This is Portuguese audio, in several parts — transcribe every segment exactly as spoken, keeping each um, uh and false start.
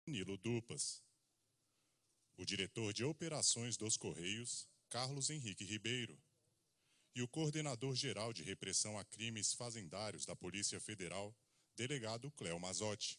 Danilo Dupas. O diretor de operações dos Correios, Carlos Henrique Ribeiro. E o coordenador-geral de repressão a crimes fazendários da Polícia Federal, delegado Cléo Mazzotti.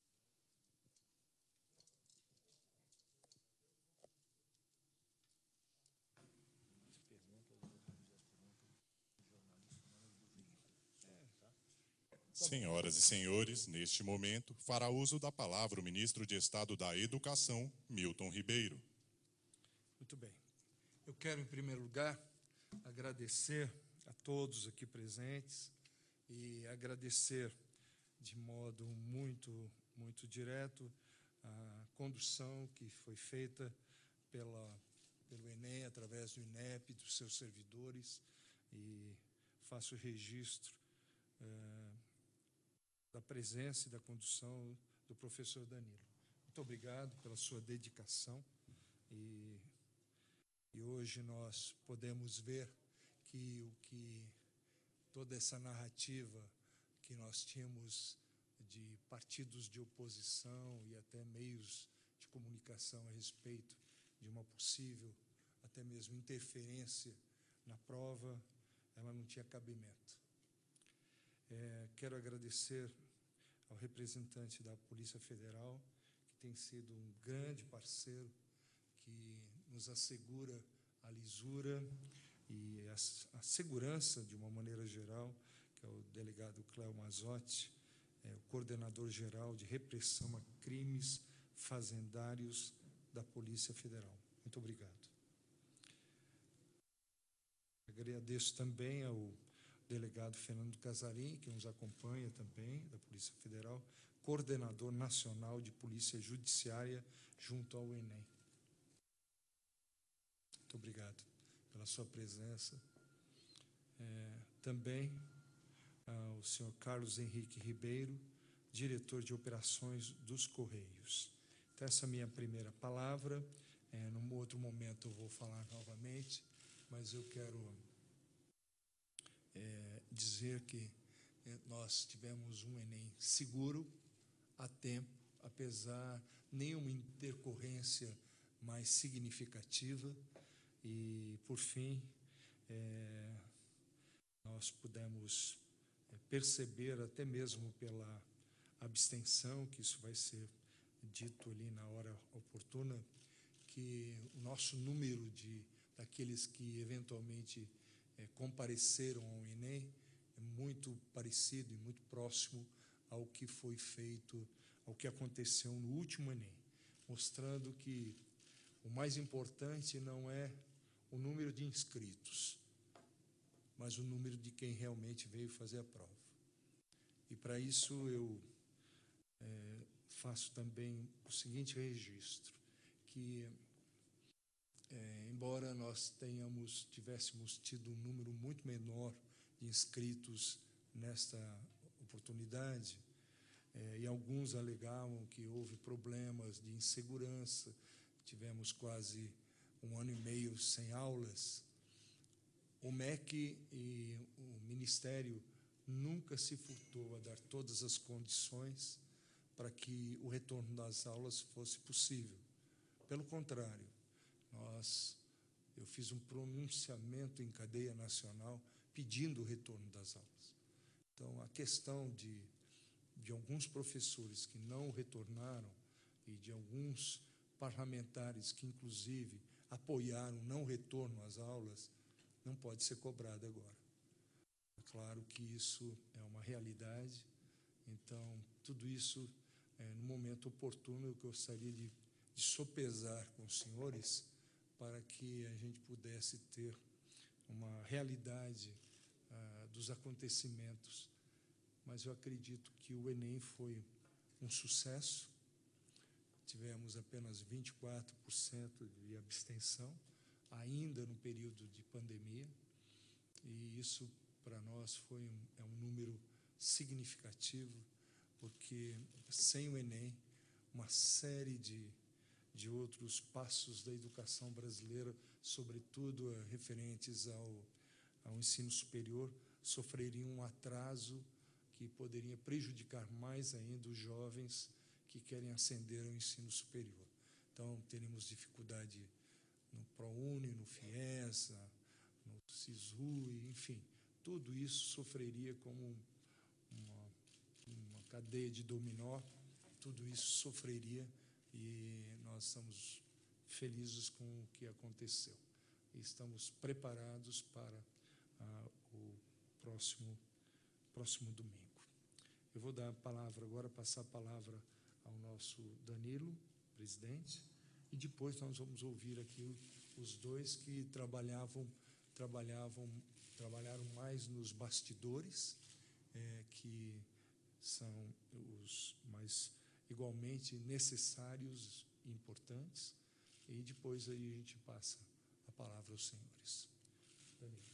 Senhoras e senhores, neste momento, fará uso da palavra o ministro de Estado da Educação, Milton Ribeiro. Muito bem. Eu quero, em primeiro lugar, agradecer a todos aqui presentes e agradecer de modo muito, muito direto a condução que foi feita pela, pelo Enem, através do INEP, dos seus servidores, e faço registro eh, da presença e da condução do professor Danilo. Muito obrigado pela sua dedicação e, e hoje nós podemos ver que o que toda essa narrativa que nós tínhamos de partidos de oposição e até meios de comunicação a respeito de uma possível, até mesmo interferência na prova, ela não tinha cabimento. É, quero agradecer ao representante da Polícia Federal, que tem sido um grande parceiro, que nos assegura a lisura e a, a segurança de uma maneira geral, que é o delegado Cléo Mazzotti, é, o coordenador-geral de repressão a crimes fazendários da Polícia Federal. Muito obrigado. Agradeço também ao delegado Fernando Casarim, que nos acompanha também, da Polícia Federal, coordenador nacional de Polícia Judiciária junto ao Enem. Muito obrigado pela sua presença. É, também ao senhor Carlos Henrique Ribeiro, diretor de operações dos Correios. Então, essa é a minha primeira palavra. É, num outro momento eu vou falar novamente, mas eu quero é, dizer que é, nós tivemos um Enem seguro, a tempo, apesar de nenhuma intercorrência mais significativa. E, por fim, é, nós pudemos é, perceber, até mesmo pela abstenção, que isso vai ser dito ali na hora oportuna, que o nosso número de daqueles que eventualmente é, compareceram ao Enem é muito parecido e muito próximo ao que foi feito, ao que aconteceu no último Enem, mostrando que o mais importante não é o número de inscritos, mas o número de quem realmente veio fazer a prova. E para isso eu é, faço também o seguinte registro, que é, embora nós tenhamos, tivéssemos tido um número muito menor de inscritos nesta oportunidade, é, e alguns alegavam que houve problemas de insegurança, tivemos quase um ano e meio sem aulas, o M E C e o Ministério nunca se furtou a dar todas as condições para que o retorno das aulas fosse possível. Pelo contrário, nós, eu fiz um pronunciamento em cadeia nacional pedindo o retorno das aulas. Então, a questão de, de alguns professores que não retornaram e de alguns parlamentares que, inclusive, apoiaram o não retorno às aulas, não pode ser cobrado agora. É claro que isso é uma realidade, então, tudo isso, é, no momento oportuno, eu gostaria de, de sopesar com os senhores para que a gente pudesse ter uma realidade ah, dos acontecimentos. Mas eu acredito que o Enem foi um sucesso, tivemos apenas vinte e quatro por cento de abstenção, ainda no período de pandemia, e isso para nós foi um, é um número significativo, porque sem o Enem, uma série de, de outros passos da educação brasileira, sobretudo uh, referentes ao, ao ensino superior, sofreriam um atraso que poderia prejudicar mais ainda os jovens que querem ascender ao ensino superior. Então, teremos dificuldade no ProUni, no FIESA, no SISU, enfim, tudo isso sofreria como uma, uma cadeia de dominó, tudo isso sofreria, e nós estamos felizes com o que aconteceu. E estamos preparados para ah, o próximo, próximo domingo. Eu vou dar a palavra agora, passar a palavra ao nosso Danilo, presidente, e depois nós vamos ouvir aqui os dois que trabalhavam, trabalhavam, trabalharam mais nos bastidores, é, que são os mais igualmente necessários e importantes, e depois aí a gente passa a palavra aos senhores. Danilo.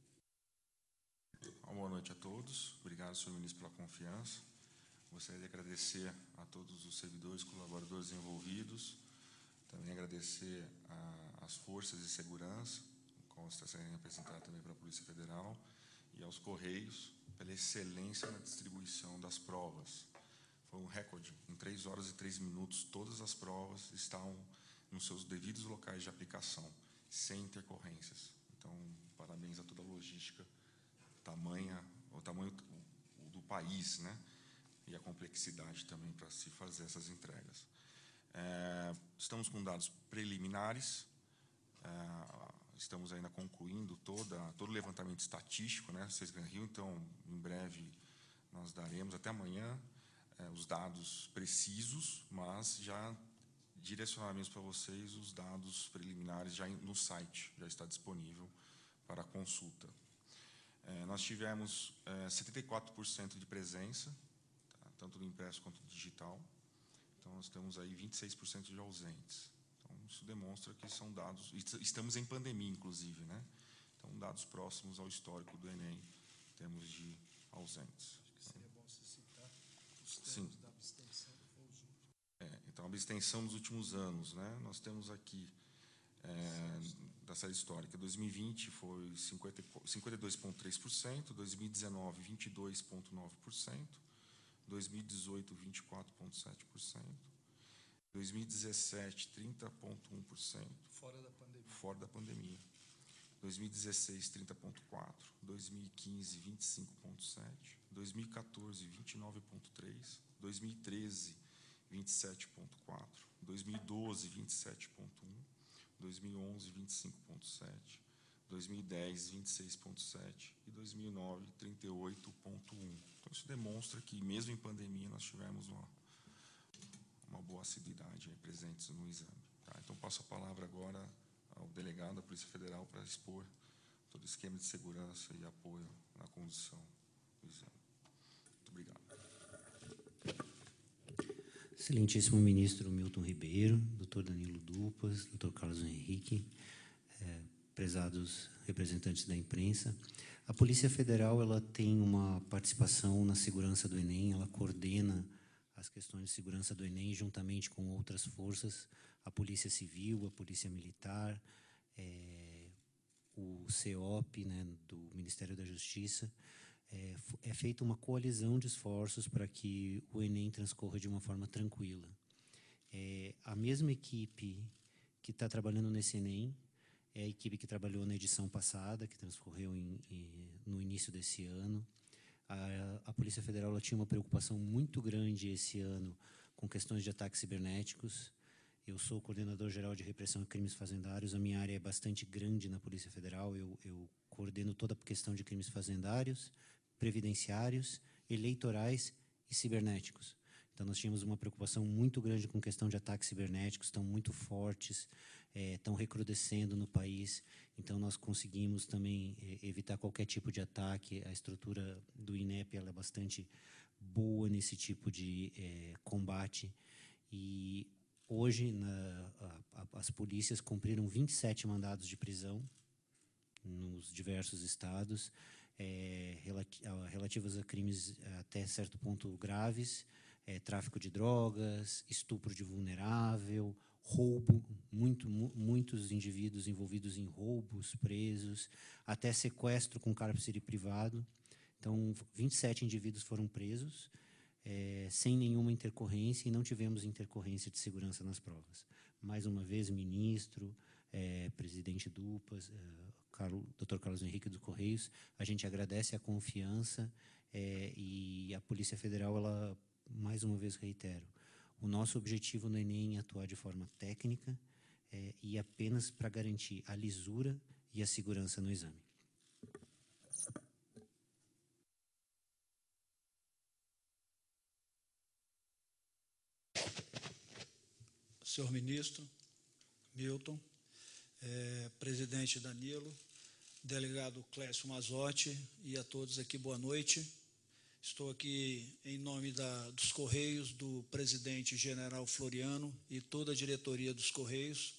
Boa noite a todos. Obrigado, senhor ministro, pela confiança. Gostaria de agradecer a todos os servidores, colaboradores envolvidos, também agradecer às forças de segurança, qual está sendo representado também para a Polícia Federal, e aos Correios, pela excelência na distribuição das provas. Foi um recorde. Em três horas e três minutos, todas as provas estão nos seus devidos locais de aplicação, sem intercorrências. Então, parabéns a toda a logística, tamanha, o tamanho do país, né? E a complexidade também para se fazer essas entregas. É, estamos com dados preliminares, é, estamos ainda concluindo toda, todo o levantamento estatístico, né? Vocês ganham, então, em breve, nós daremos, até amanhã, é, os dados precisos, mas já direcionaremos para vocês os dados preliminares já no site, já está disponível para consulta. É, nós tivemos é, setenta e quatro por cento de presença, tá, tanto no impresso quanto no digital. Então, nós temos aí vinte e seis por cento de ausentes. Então, isso demonstra que são dados... Estamos em pandemia, inclusive, né? Então, dados próximos ao histórico do Enem, em termos de ausentes. Acho que seria bom você citar os termos Sim. da abstenção do conjunto. É, então, a abstenção nos últimos anos, né? Nós temos aqui, é, da série histórica, dois mil e vinte foi cinquenta e dois vírgula três por cento, dois mil e dezenove, vinte e dois vírgula nove por cento, dois mil e dezoito, vinte e quatro vírgula sete por cento, dois mil e dezessete, trinta vírgula um por cento, Fora da pandemia. fora da pandemia, dois mil e dezesseis, trinta vírgula quatro por cento, dois mil e quinze, vinte e cinco vírgula sete por cento, dois mil e quatorze, vinte e nove vírgula três por cento, dois mil e treze, vinte e sete vírgula quatro por cento, dois mil e doze, vinte e sete vírgula um por cento, dois mil e onze, vinte e cinco vírgula sete por cento, dois mil e dez, vinte e seis vírgula sete por cento e dois mil e nove, trinta e oito vírgula um por cento. Então, isso demonstra que, mesmo em pandemia, nós tivemos uma, uma boa assiduidade aí, presentes no exame. Tá? Então, passo a palavra agora ao delegado da Polícia Federal para expor todo o esquema de segurança e apoio na condução do exame. Muito obrigado. Excelentíssimo ministro Milton Ribeiro, doutor Danilo Dupas, doutor Carlos Henrique, eh, prezados representantes da imprensa. A Polícia Federal ela tem uma participação na segurança do Enem, ela coordena as questões de segurança do Enem juntamente com outras forças, a Polícia Civil, a Polícia Militar, eh, o C E O P, né, do Ministério da Justiça. É, é feita uma coalizão de esforços para que o Enem transcorra de uma forma tranquila. É, a mesma equipe que está trabalhando nesse Enem é a equipe que trabalhou na edição passada, que transcorreu em, em, no início desse ano. A, a Polícia Federal ela tinha uma preocupação muito grande esse ano com questões de ataques cibernéticos. Eu sou coordenador-geral de repressão a crimes fazendários. A minha área é bastante grande na Polícia Federal. Eu, eu coordeno toda a questão de crimes fazendários, previdenciários, eleitorais e cibernéticos. Então, nós tínhamos uma preocupação muito grande com questão de ataques cibernéticos, estão muito fortes, é, estão recrudescendo no país. Então, nós conseguimos também é, evitar qualquer tipo de ataque. A estrutura do INEP ela é bastante boa nesse tipo de é, combate. E hoje, na, a, a, as polícias cumpriram vinte e sete mandados de prisão nos diversos estados, É, relativas a crimes até certo ponto graves, é, tráfico de drogas, estupro de vulnerável, roubo, muito, mu muitos indivíduos envolvidos em roubos, presos, até sequestro com cárcere privado. Então, vinte e sete indivíduos foram presos, é, sem nenhuma intercorrência, e não tivemos intercorrência de segurança nas provas. Mais uma vez, ministro, é, presidente Dupas, é, Carlos, doutor Carlos Henrique dos Correios, a gente agradece a confiança, é, e a Polícia Federal, ela, mais uma vez reitero, o nosso objetivo no Enem é atuar de forma técnica, é, e apenas para garantir a lisura e a segurança no exame. Senhor ministro Milton, é, presidente Danilo, delegado Clécio Mazzotti e a todos aqui, boa noite. Estou aqui em nome da, dos Correios, do presidente general Floriano e toda a diretoria dos Correios,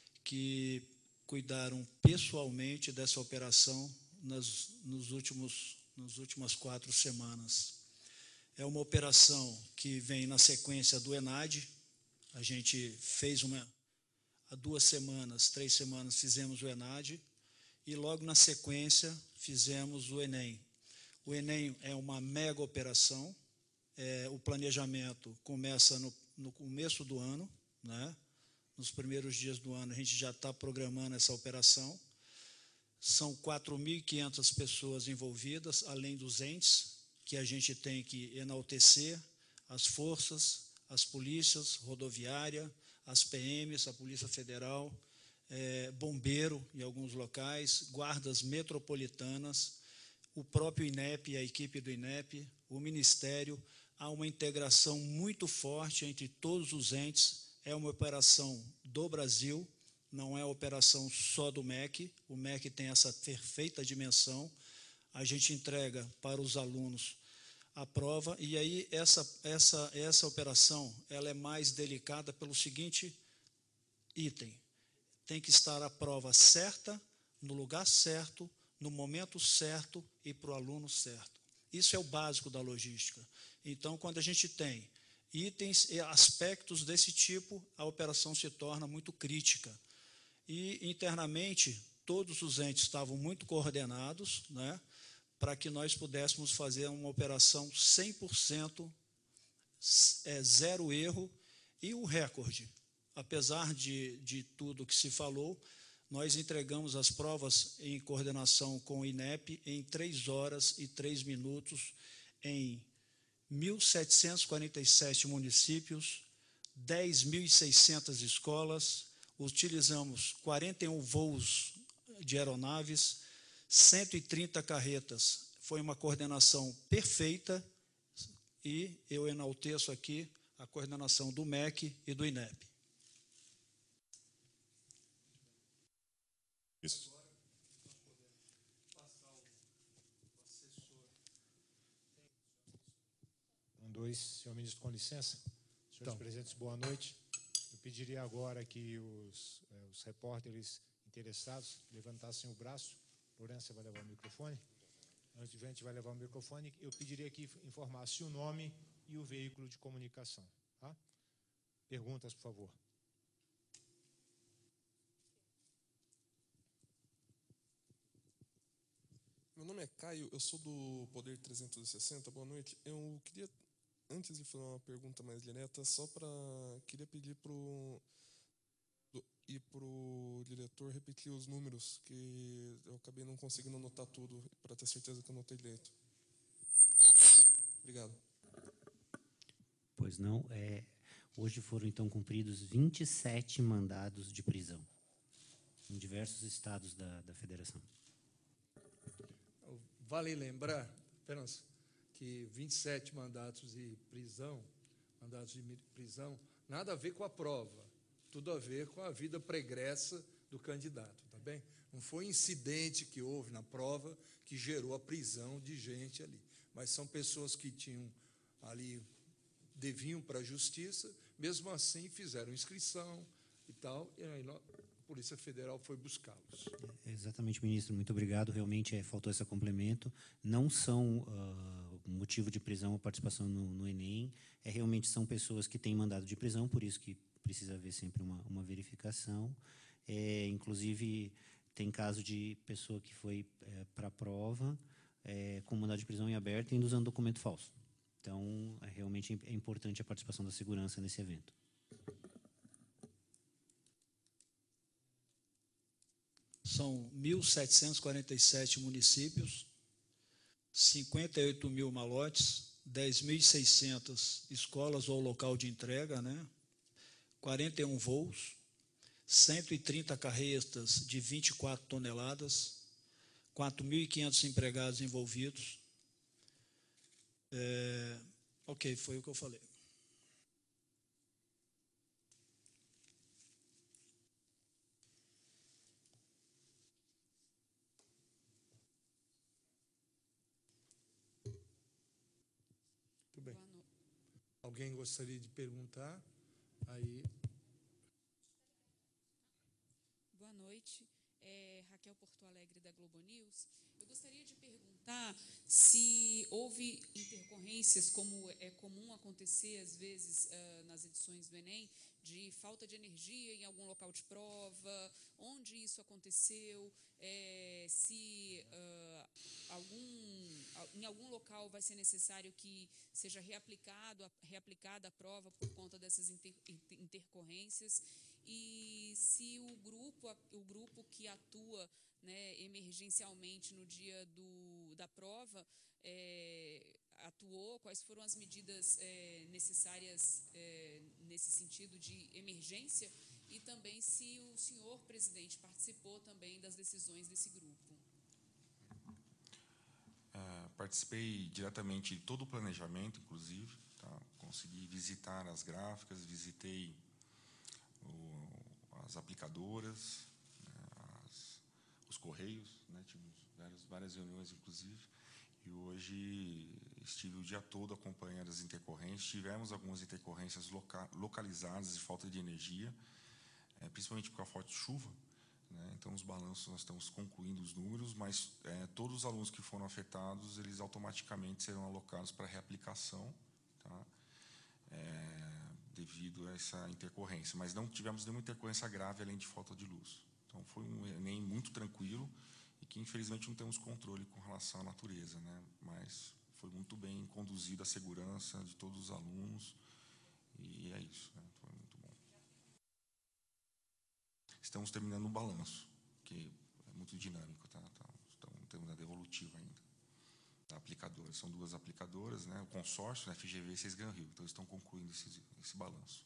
que cuidaram pessoalmente dessa operação nas, nos últimos, nas últimas quatro semanas. É uma operação que vem na sequência do ENAD. A gente fez uma, há duas semanas, três semanas, fizemos o ENAD, e logo na sequência fizemos o Enem. O Enem é uma mega operação, é, o planejamento começa no, no começo do ano, né? Nos primeiros dias do ano a gente já está programando essa operação. São quatro mil e quinhentas pessoas envolvidas, além dos entes, que a gente tem que enaltecer, as forças, as polícias rodoviária, as P Ms, a Polícia Federal, é, bombeiro em alguns locais, guardas metropolitanas, o próprio INEP, a equipe do INEP, o Ministério. Há uma integração muito forte entre todos os entes. É uma operação do Brasil, não é operação só do M E C. O M E C tem essa perfeita dimensão. A gente entrega para os alunos a prova, e aí essa, essa, essa operação ela é mais delicada pelo seguinte item: tem que estar a prova certa, no lugar certo, no momento certo e para o aluno certo. Isso é o básico da logística. Então, quando a gente tem itens e aspectos desse tipo, a operação se torna muito crítica. E, internamente, todos os entes estavam muito coordenados, né, para que nós pudéssemos fazer uma operação cem por cento, é, zero erro, e o recorde. Apesar de, de tudo que se falou, nós entregamos as provas em coordenação com o INEP em três horas e três minutos, em mil setecentos e quarenta e sete municípios, dez mil e seiscentas escolas, utilizamos quarenta e um voos de aeronaves, cento e trinta carretas. Foi uma coordenação perfeita, e eu enalteço aqui a coordenação do M E C e do INEP. Isso. Um, dois, senhor ministro, com licença. Senhores então, presentes, boa noite. Eu pediria agora que os, eh, os repórteres interessados levantassem o braço. Lourenço vai levar o microfone. Antes de a gente vai levar o microfone, eu pediria que informasse o nome e o veículo de comunicação. Tá? Perguntas, por favor. Meu nome é Caio, eu sou do Poder trezentos e sessenta, boa noite. Eu queria, antes de fazer uma pergunta mais direta, só para, queria pedir para o e para o diretor repetir os números, que eu acabei não conseguindo anotar tudo, para ter certeza que eu anotei direito. Obrigado. Pois não, é, hoje foram então cumpridos vinte e sete mandados de prisão em diversos estados da, da federação. Vale lembrar, apenas, que vinte e sete mandatos de prisão, mandatos de prisão, nada a ver com a prova, tudo a ver com a vida pregressa do candidato, tá bem? Não foi incidente que houve na prova que gerou a prisão de gente ali, mas são pessoas que tinham ali, deviam para a justiça, mesmo assim fizeram inscrição e tal, e aí a Polícia Federal foi buscá-los. É, exatamente, ministro, muito obrigado. Realmente é, faltou esse complemento. Não são uh, motivo de prisão ou participação no, no Enem, é, realmente são pessoas que têm mandado de prisão, por isso que precisa haver sempre uma, uma verificação. É, inclusive, tem caso de pessoa que foi é, para a prova, é, com mandado de prisão em aberto e ainda usando documento falso. Então, é, realmente é importante a participação da segurança nesse evento. São mil setecentos e quarenta e sete municípios, cinquenta e oito mil malotes, dez mil e seiscentas escolas ou local de entrega, né? quarenta e um voos, cento e trinta carretas de vinte e quatro toneladas, quatro mil e quinhentos empregados envolvidos. É, ok, foi o que eu falei. Muito bem. Alguém gostaria de perguntar? Aí. Boa noite. É Raquel Porto Alegre, da Globo News. Eu gostaria de perguntar se houve intercorrências, como é comum acontecer, às vezes, uh, nas edições do Enem, de falta de energia em algum local de prova, onde isso aconteceu, é, se uh, algum, em algum local vai ser necessário que seja reaplicado, reaplicada a prova por conta dessas inter, intercorrências, e se o grupo, o grupo que atua, né, emergencialmente no dia do, da prova é, atuou, quais foram as medidas é, necessárias é, nesse sentido de emergência, e também se o senhor presidente participou também das decisões desse grupo. É, participei diretamente de todo o planejamento, inclusive, tá? Consegui visitar as gráficas, visitei o, as aplicadoras, né, as, os correios, né, tivemos várias, várias reuniões, inclusive, e hoje estive o dia todo acompanhando as intercorrências. Tivemos algumas intercorrências loca, localizadas de falta de energia, é, principalmente com a forte chuva, né? Então, os balanços, nós estamos concluindo os números, mas é, todos os alunos que foram afetados, eles automaticamente serão alocados para reaplicação, tá? É, devido a essa intercorrência. Mas não tivemos nenhuma intercorrência grave, além de falta de luz. Então, foi um Enem muito tranquilo e que, infelizmente, não temos controle com relação à natureza, né? Mas foi muito bem conduzido a segurança de todos os alunos e é isso, né? Foi muito bom. Estamos terminando o balanço, que é muito dinâmico, tá? Estamos terminando a devolutiva ainda. Da aplicadora. São duas aplicadoras, né? O consórcio, né? F G V e Sesgan Rio. Então, estão concluindo esse, esse balanço.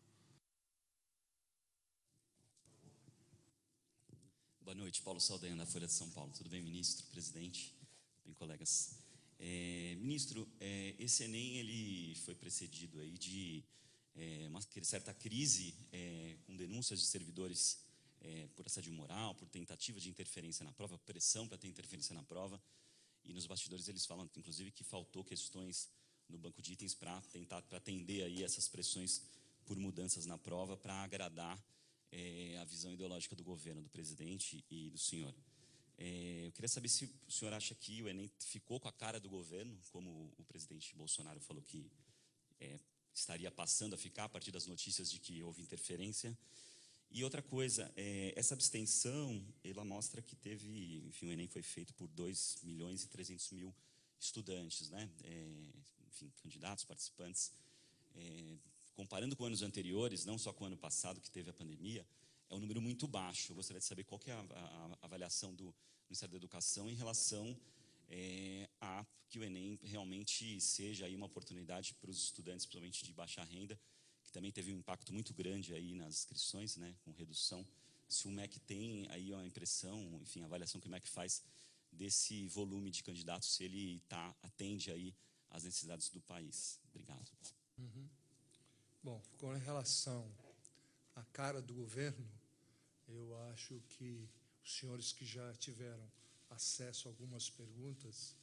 Boa noite, Paulo Saldanha, da Folha de São Paulo. Tudo bem, ministro, presidente, bem, colegas? É, ministro, é, esse Enem ele foi precedido aí de é, uma certa crise é, com denúncias de servidores é, por assédio moral, por tentativa de interferência na prova, pressão para ter interferência na prova. E nos bastidores eles falam, inclusive, que faltou questões no banco de itens para tentar para atender aí essas pressões por mudanças na prova, para agradar é, a visão ideológica do governo, do presidente e do senhor. É, eu queria saber se o senhor acha que o Enem ficou com a cara do governo, como o presidente Bolsonaro falou que é, estaria passando a ficar a partir das notícias de que houve interferência. E outra coisa, é, essa abstenção, ela mostra que teve, enfim, o Enem foi feito por dois milhões e trezentos mil estudantes, né? É, enfim, candidatos, participantes. É, comparando com anos anteriores, não só com o ano passado, que teve a pandemia, é um número muito baixo. Eu gostaria de saber qual que é a, a, a avaliação do Ministério da Educação em relação é, a que o Enem realmente seja aí uma oportunidade para os estudantes, principalmente de baixa renda, que também teve um impacto muito grande aí nas inscrições, né, com redução. Se o M E C tem aí uma impressão, enfim, a avaliação que o M E C faz desse volume de candidatos, se ele tá, atende aí às necessidades do país. Obrigado. Uhum. Bom, com relação à cara do governo, eu acho que os senhores que já tiveram acesso a algumas perguntas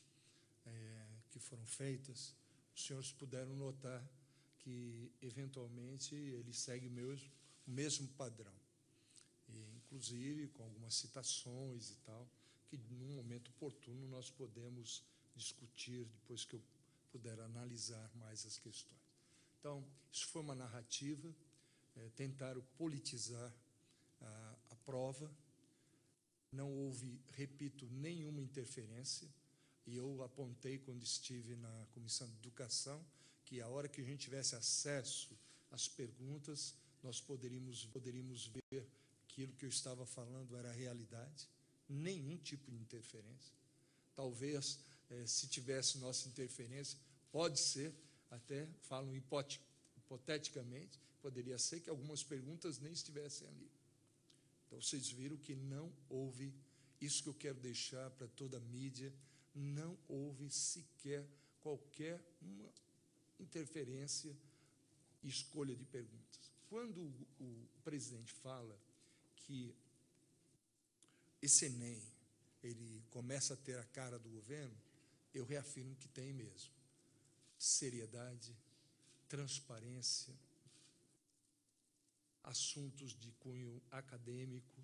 é, que foram feitas, os senhores puderam notar que, eventualmente, ele segue o mesmo, o mesmo padrão. E, inclusive, com algumas citações e tal, que, num momento oportuno, nós podemos discutir, depois que eu puder analisar mais as questões. Então, isso foi uma narrativa, é, tentaram politizar a, a prova, não houve, repito, nenhuma interferência. E eu apontei, quando estive na Comissão de Educação, que a hora que a gente tivesse acesso às perguntas, nós poderíamos, poderíamos ver que aquilo que eu estava falando era a realidade, nenhum tipo de interferência. Talvez, eh, se tivesse nossa interferência, pode ser, até falam hipoteticamente, poderia ser que algumas perguntas nem estivessem ali. Então, vocês viram que não houve, isso que eu quero deixar para toda a mídia, não houve sequer qualquer uma interferência e escolha de perguntas. Quando o, o presidente fala que esse Enem, ele começa a ter a cara do governo, eu reafirmo que tem mesmo. Seriedade, transparência, assuntos de cunho acadêmico,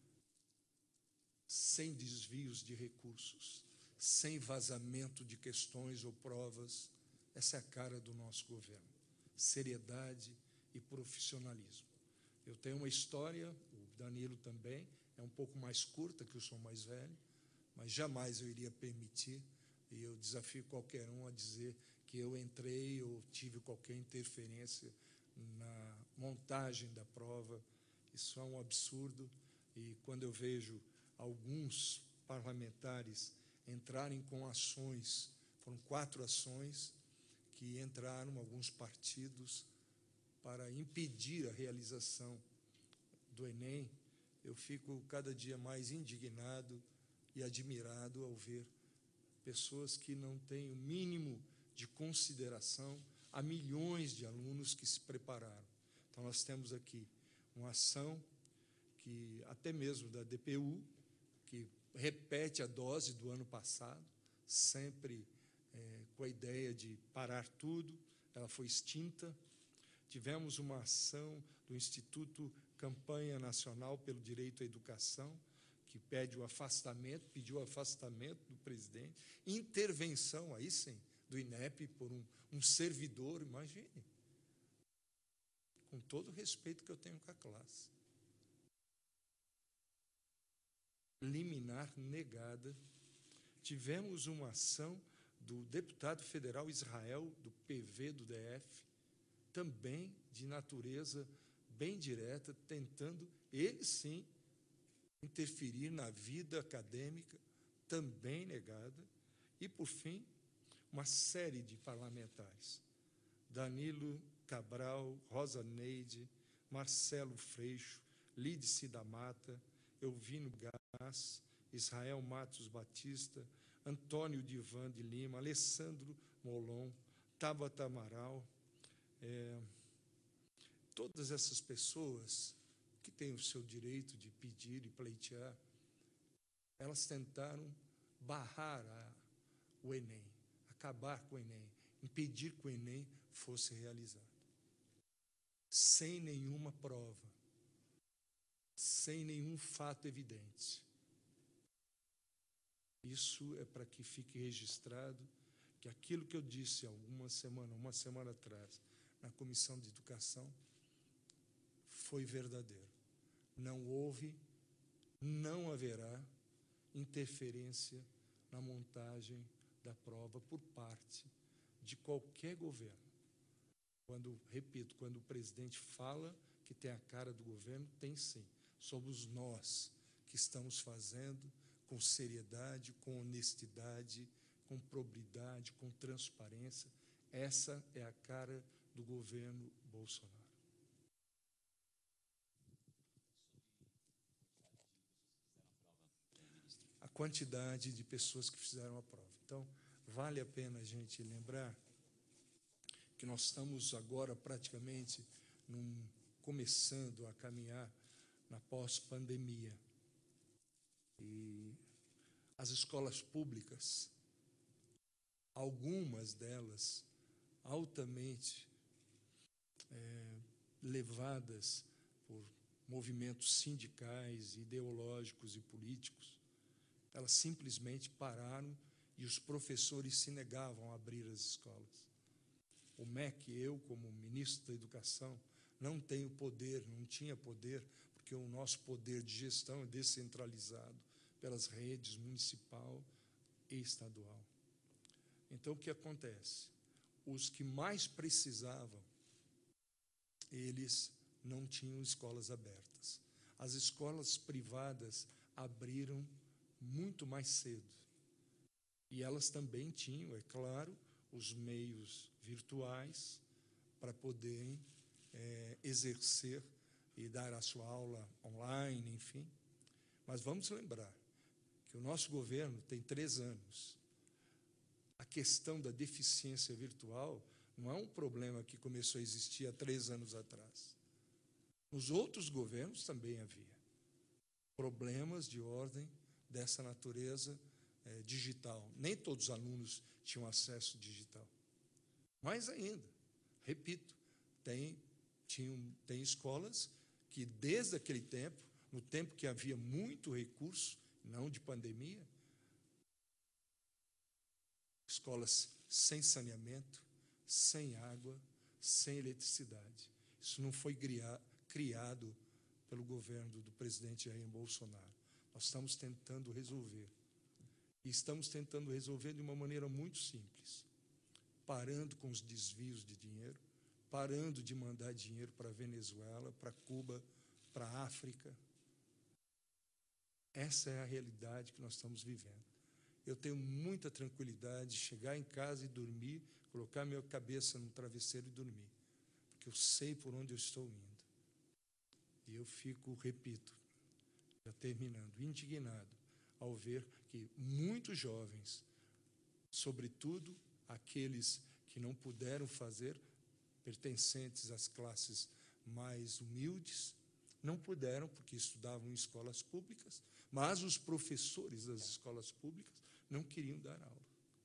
sem desvios de recursos, sem vazamento de questões ou provas. Essa é a cara do nosso governo. Seriedade e profissionalismo. Eu tenho uma história, o Danilo também, é um pouco mais curta, que eu sou mais velho, mas jamais eu iria permitir, e eu desafio qualquer um a dizer que eu entrei ou tive qualquer interferência na montagem da prova. Isso é um absurdo, e quando eu vejo alguns parlamentares entrarem com ações, foram quatro ações que entraram, alguns partidos, para impedir a realização do Enem, eu fico cada dia mais indignado e admirado ao ver pessoas que não têm o mínimo de consideração a milhões de alunos que se prepararam. Então, nós temos aqui uma ação que, até mesmo da D P U, que repete a dose do ano passado, sempre é, com a ideia de parar tudo, ela foi extinta. Tivemos uma ação do Instituto Campanha Nacional pelo Direito à Educação, que pede o afastamento, pediu o afastamento do presidente, intervenção, aí sim, do INEP por um, um servidor, imagine, com todo o respeito que eu tenho com a classe. Liminar negada. Tivemos uma ação do deputado federal Israel, do P V do D F, também de natureza bem direta, tentando, ele sim, interferir na vida acadêmica, também negada. E, por fim, uma série de parlamentares, Danilo Cabral, Rosa Neide, Marcelo Freixo, Lídice da Mata, Elvino Gás, Israel Matos Batista, Antônio Divan de Lima, Alessandro Molon, Tabata Amaral, é, todas essas pessoas que têm o seu direito de pedir e pleitear, elas tentaram barrar a, o Enem, acabar com o Enem, impedir que o Enem fosse realizado. Sem nenhuma prova, sem nenhum fato evidente. Isso é para que fique registrado que aquilo que eu disse há alguma semana, uma semana atrás, na Comissão de Educação, foi verdadeiro. Não houve, não haverá interferência na montagem da prova por parte de qualquer governo. Quando, repito, quando o presidente fala que tem a cara do governo, tem sim. Somos nós que estamos fazendo com seriedade, com honestidade, com probidade, com transparência. Essa é a cara do governo Bolsonaro. A quantidade de pessoas que fizeram a prova. Então, vale a pena a gente lembrar que nós estamos agora praticamente num, começando a caminhar na pós-pandemia. E as escolas públicas, algumas delas altamente é, levadas por movimentos sindicais, ideológicos e políticos, elas simplesmente pararam e os professores se negavam a abrir as escolas. O M E C, eu como ministro da Educação, não tenho poder, não tinha poder, porque o nosso poder de gestão é descentralizado pelas redes municipal, e estadual. Então, o que acontece? Os que mais precisavam, eles não tinham escolas abertas. As escolas privadas abriram muito mais cedo. E elas também tinham, é claro, os meios virtuais para poderem é, exercer e dar a sua aula online, enfim. Mas vamos lembrar que o nosso governo tem três anos. A questão da deficiência virtual não é um problema que começou a existir há três anos atrás. Nos outros governos também havia problemas de ordem dessa natureza é, digital. Nem todos os alunos tinham acesso digital. Mais ainda, repito, tem, tinham, tem escolas que, desde aquele tempo, no tempo que havia muito recurso, não de pandemia, escolas sem saneamento, sem água, sem eletricidade. Isso não foi criado pelo governo do presidente Jair Bolsonaro. Nós estamos tentando resolver. E estamos tentando resolver de uma maneira muito simples, parando com os desvios de dinheiro, parando de mandar dinheiro para a Venezuela, para Cuba, para a África. Essa é a realidade que nós estamos vivendo. Eu tenho muita tranquilidade de chegar em casa e dormir, colocar minha cabeça no travesseiro e dormir, porque eu sei por onde eu estou indo. E eu fico, repito, já terminando, indignado ao ver que muitos jovens, sobretudo aqueles que não puderam fazer, pertencentes às classes mais humildes, não puderam porque estudavam em escolas públicas, mas os professores das escolas públicas não queriam dar aula.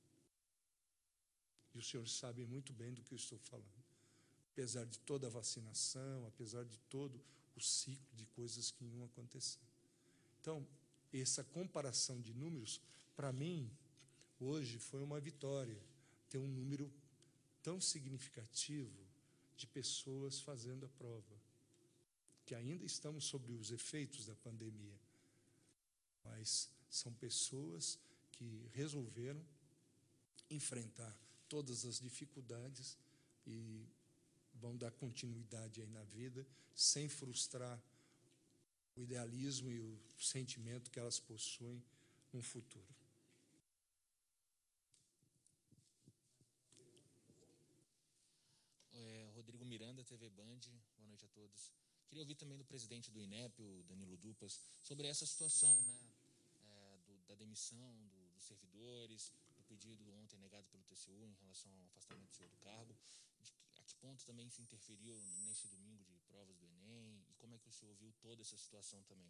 E os senhores sabem muito bem do que eu estou falando. Apesar de toda a vacinação, apesar de todo o ciclo de coisas que iam acontecer. Então, essa comparação de números, para mim, hoje foi uma vitória, ter um número tão significativo de pessoas fazendo a prova, que ainda estamos sobre os efeitos da pandemia, mas são pessoas que resolveram enfrentar todas as dificuldades e vão dar continuidade aí na vida, sem frustrar o idealismo e o sentimento que elas possuem no futuro. É, Rodrigo Miranda, T V Band, boa noite a todos. Queria ouvir também do presidente do INEP, o Danilo Dupas, sobre essa situação, né, é, do, da demissão do, dos servidores, do pedido ontem negado pelo T C U em relação ao afastamento do senhor do cargo. De que, a que ponto também isso interferiu nesse domingo de provas do Enem e como é que o senhor viu toda essa situação também?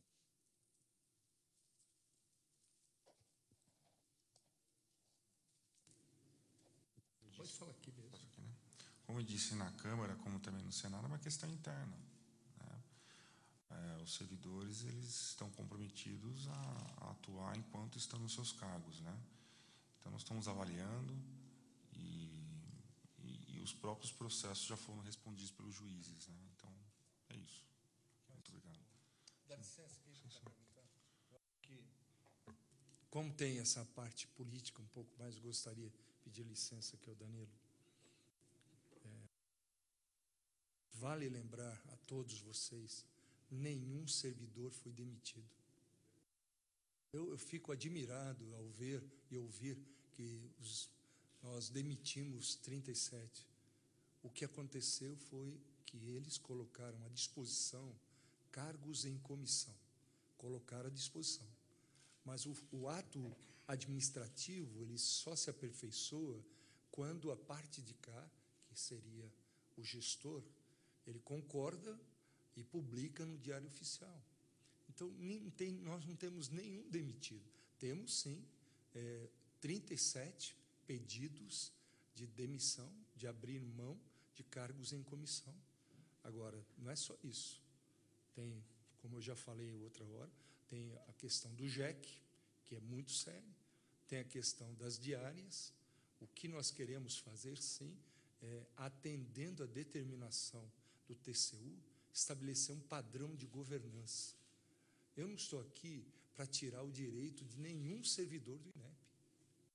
Pode falar aqui mesmo. Como eu disse na Câmara, como também no Senado, é uma questão interna. Né? É, os servidores eles estão comprometidos a, a atuar enquanto estão nos seus cargos. Né? Então, nós estamos avaliando e, e, e os próprios processos já foram respondidos pelos juízes. Né? Então, é isso. Muito obrigado. Dá licença, quem está perguntando? Que, como tem essa parte política um pouco mais, gostaria de pedir licença aqui ao Danilo. É, vale lembrar a todos vocês, nenhum servidor foi demitido. Eu, eu fico admirado ao ver e ouvir que os, nós demitimos trinta e sete. O que aconteceu foi que eles colocaram à disposição cargos em comissão, colocaram à disposição. Mas o, o ato administrativo, ele só se aperfeiçoa quando a parte de cá, que seria o gestor, ele concorda e publica no Diário Oficial. Então, nem tem, nós não temos nenhum demitido. Temos, sim, é, trinta e sete pedidos de demissão, de abrir mão de cargos em comissão. Agora, não é só isso. Tem, como eu já falei outra hora, tem a questão do J E C, que é muito sério, tem a questão das diárias. O que nós queremos fazer, sim, é, atendendo a determinação do T C U, estabelecer um padrão de governança. Eu não estou aqui para tirar o direito de nenhum servidor do INEP.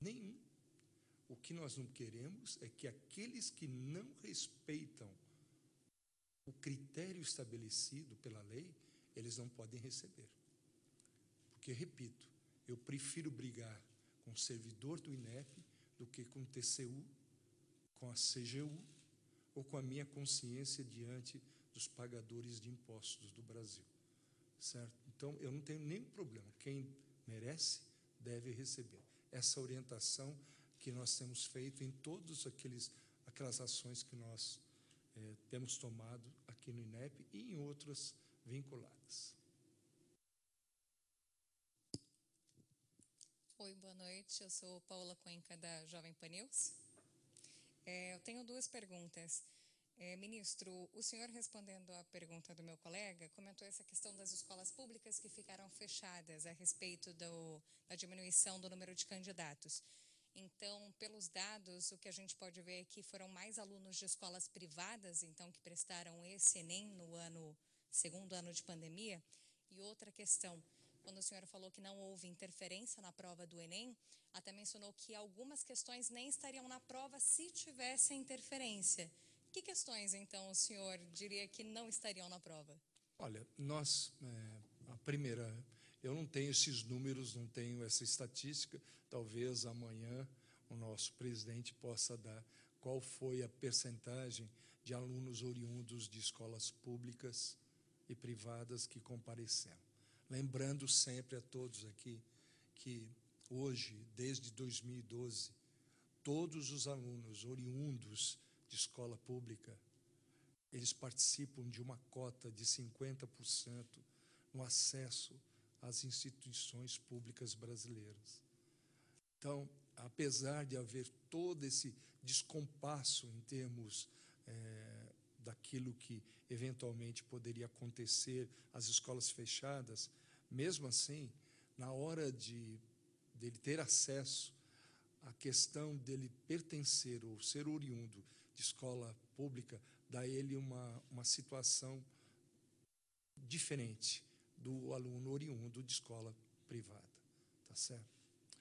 Nenhum. O que nós não queremos é que aqueles que não respeitam o critério estabelecido pela lei, eles não podem receber. Porque, repito, eu prefiro brigar com o servidor do INEP do que com o T C U, com a C G U ou com a minha consciência diante dos pagadores de impostos do Brasil. Certo? Então, eu não tenho nenhum problema. Quem merece, deve receber. Essa orientação que nós temos feito em todas aquelas ações que nós eh, temos tomado aqui no INEP e em outras vinculadas. Oi, boa noite. Eu sou Paula Cuenca, da Jovem Pan News. É, eu tenho duas perguntas. É, ministro, o senhor, respondendo à pergunta do meu colega, comentou essa questão das escolas públicas que ficaram fechadas a respeito do, da diminuição do número de candidatos. Então, pelos dados, o que a gente pode ver é que foram mais alunos de escolas privadas, então, que prestaram esse Enem no ano, segundo ano de pandemia. E outra questão, quando o senhor falou que não houve interferência na prova do Enem, até mencionou que algumas questões nem estariam na prova se tivesse a interferência. Que questões, então, o senhor diria que não estariam na prova? Olha, nós, é, a primeira, eu não tenho esses números, não tenho essa estatística, talvez amanhã o nosso presidente possa dar qual foi a percentagem de alunos oriundos de escolas públicas e privadas que compareceram. Lembrando sempre a todos aqui que hoje, desde dois mil e doze, todos os alunos oriundos de escola pública, eles participam de uma cota de cinquenta por cento no acesso às instituições públicas brasileiras. Então, apesar de haver todo esse descompasso em termos é, daquilo que eventualmente poderia acontecer, as escolas fechadas, mesmo assim, na hora de dele ter acesso à questão dele pertencer ou ser oriundo de escola pública, dá a ele uma, uma situação diferente do aluno oriundo de escola privada, tá certo?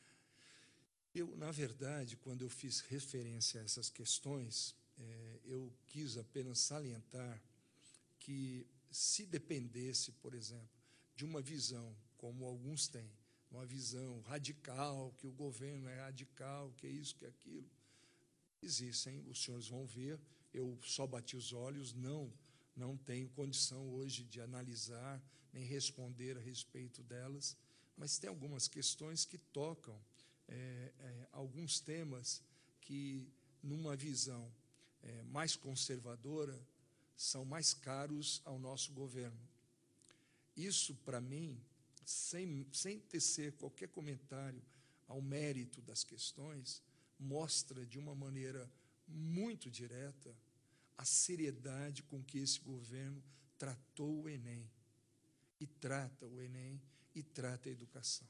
Eu, na verdade, quando eu fiz referência a essas questões, é, eu quis apenas salientar que, se dependesse, por exemplo, de uma visão, como alguns têm, uma visão radical, que o governo é radical, que é isso, que é aquilo, existem, os senhores vão ver, eu só bati os olhos, não, não tenho condição hoje de analisar, nem responder a respeito delas, mas tem algumas questões que tocam é, é, alguns temas que, numa visão é, mais conservadora, são mais caros ao nosso governo. Isso, para mim, sem, sem tecer qualquer comentário ao mérito das questões, mostra de uma maneira muito direta a seriedade com que esse governo tratou o Enem, e trata o Enem, e trata a educação.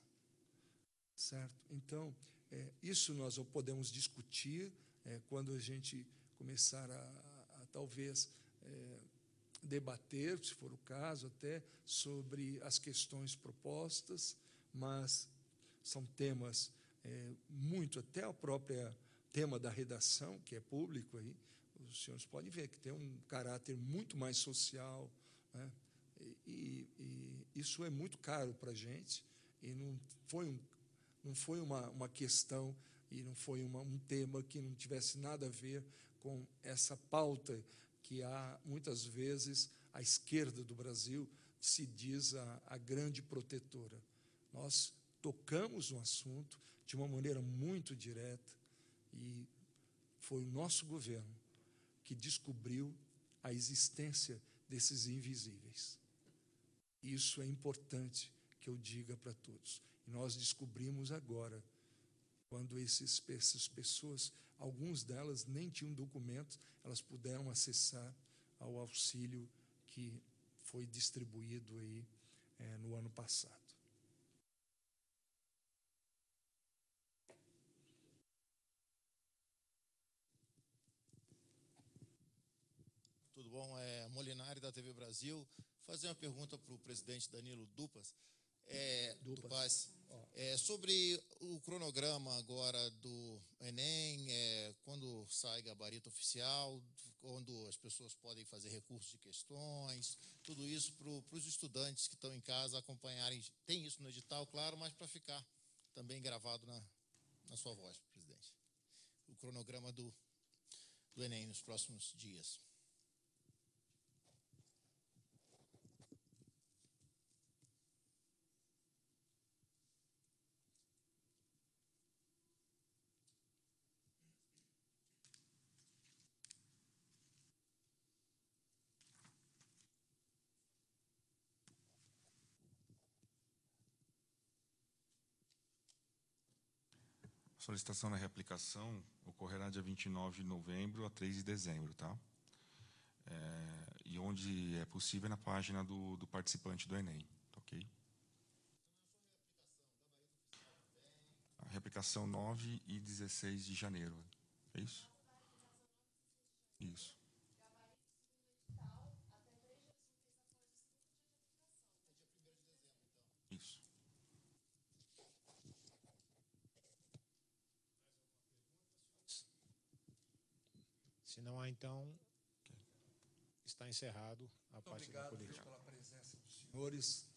Certo? Então, é, isso nós podemos discutir é, quando a gente começar a, a, a talvez, é, debater, se for o caso, até sobre as questões propostas, mas são temas é, muito, até o próprio tema da redação, que é público, aí, os senhores podem ver que tem um caráter muito mais social, né? e, e, e isso é muito caro para a gente, e não foi, um, não foi uma, uma questão, e não foi uma, um tema que não tivesse nada a ver com essa pauta que há, muitas vezes, a esquerda do Brasil se diz a, a grande protetora. Nós tocamos no assunto de uma maneira muito direta e foi o nosso governo que descobriu a existência desses invisíveis. Isso é importante que eu diga para todos. E nós descobrimos agora, quando esses, essas pessoas, algumas delas nem tinham documentos, elas puderam acessar ao auxílio que foi distribuído aí é, no ano passado. Tudo bom? É Molinari, da T V Brasil. Fazer uma pergunta para o presidente Danilo Dupas. É, do Paz. É, sobre o cronograma agora do Enem, é, quando sai gabarito oficial, quando as pessoas podem fazer recursos de questões, tudo isso para os estudantes que estão em casa acompanharem. Tem isso no edital, claro, mas para ficar também gravado na, na sua voz, presidente. O cronograma do, do Enem nos próximos dias. A solicitação da reaplicação ocorrerá dia vinte e nove de novembro a três de dezembro, tá? É, e onde é possível na página do, do participante do Enem, tá ok? A reaplicação nove e dezesseis de janeiro, é isso? Isso. Isso. Se não há, então, está encerrado a parte da política. Obrigado pela presença dos senhores.